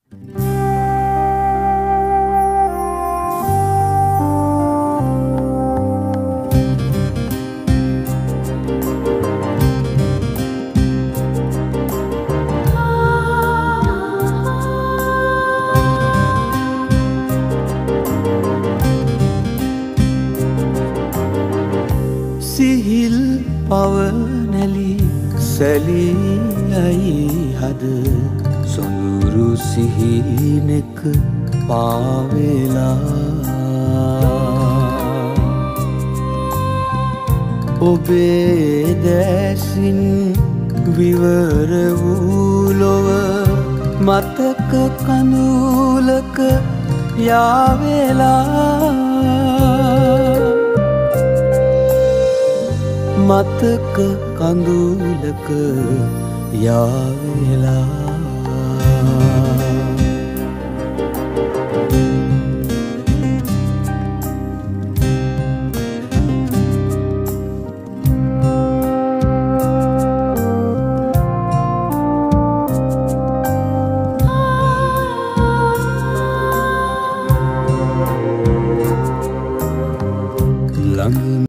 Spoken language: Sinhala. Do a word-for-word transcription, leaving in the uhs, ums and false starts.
සිහිල් පවනැලි සැලියයි හද සොඳුරු සිහිනෙක පාවෙලා ඔබේ දැසින් විවර වූ ලොව මතක කඳුලක යාවෙලා මතක කඳුලක යාවෙලා